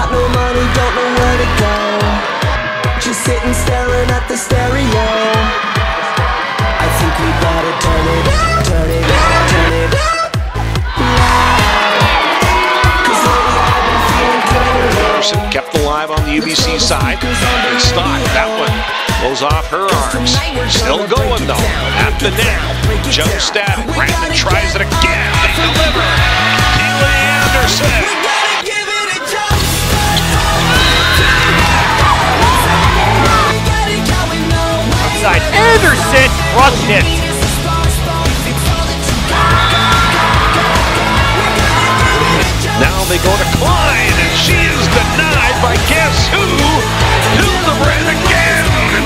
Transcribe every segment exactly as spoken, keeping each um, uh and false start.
got no money, don't know where to go. Just sitting staring at the stereo. I think we better turn it, turn it, turn it loud. Cause lately I've been feeling kinda Anderson kept alive on the U B C side. And Stock, that one goes off her arms. Still going though, at the net. Joe Static, Brandon tries it again. They deliver. Keely Anderson. Outside, Anderson crushed it. Now they go to Klein, and she is denied by guess who? Hildebrand again.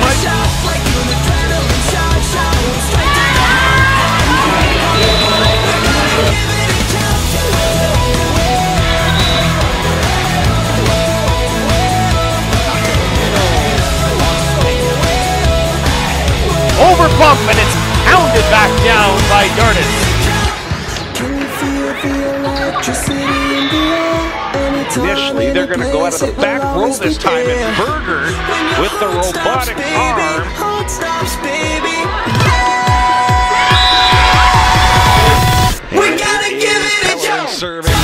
Over bump, and it's pounded back down by Dartis. Initially, they're going to go out of the back row this time, and Berger with the robotic arm. We gotta give it a jump. Serving